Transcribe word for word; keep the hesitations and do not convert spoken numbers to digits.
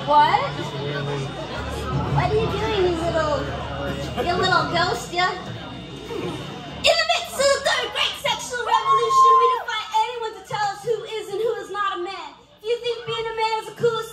What? What are you doing, you little, you little ghost, ya? In the midst of the third great sexual revolution, we defy anyone to tell us who is and who is not a man. If you think being a man is the coolest